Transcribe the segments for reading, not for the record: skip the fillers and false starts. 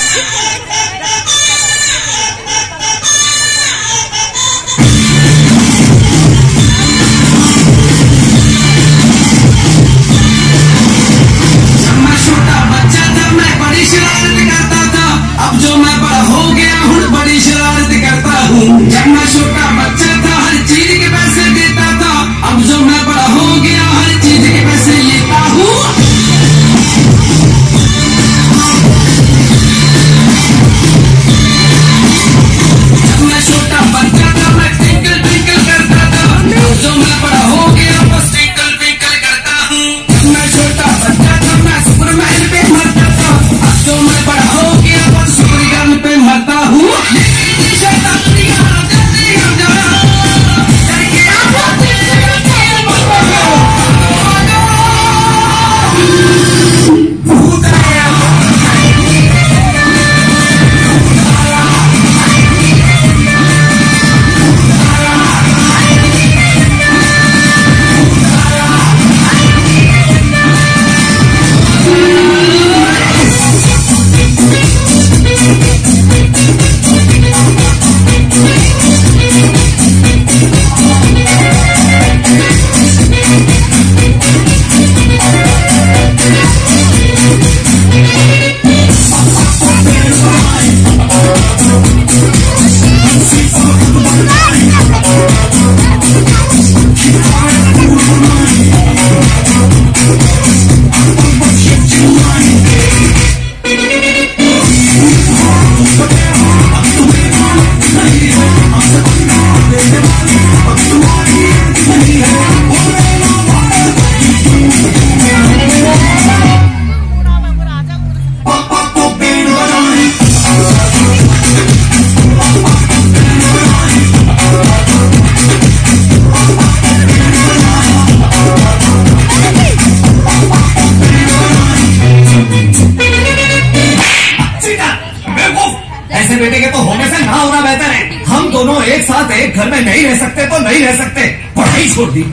बेटे के तो होने से ना होना बेहतर है। हम दोनों एक साथ एक घर में नहीं रह सकते तो नहीं रह सकते। पढ़ाई छोड़ दी,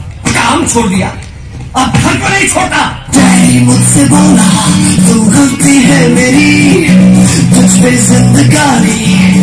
काम छोड़ दिया, अब घर को नहीं छोड़ता। डैडी मुझसे बोला तू गलती है मेरी, तुझ पे जिंदगानी